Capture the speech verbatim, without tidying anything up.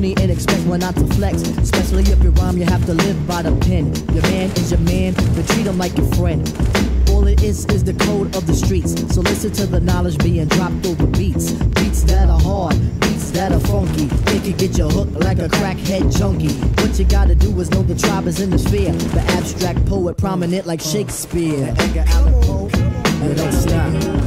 corny and expect one not to flex. Especially if you rhyme, you have to live by the pen. Your man is your man, but treat him like your friend. All it is is the code of the streets. So listen to the knowledge being dropped over beats. Beats that are hard, beats that are funky. It can get you hooked like a crackhead junkie. What you gotta do is know the tribe is in the sphere. The abstract poet prominent like Shakespeare. Edgar Allan Poe, and don't stop.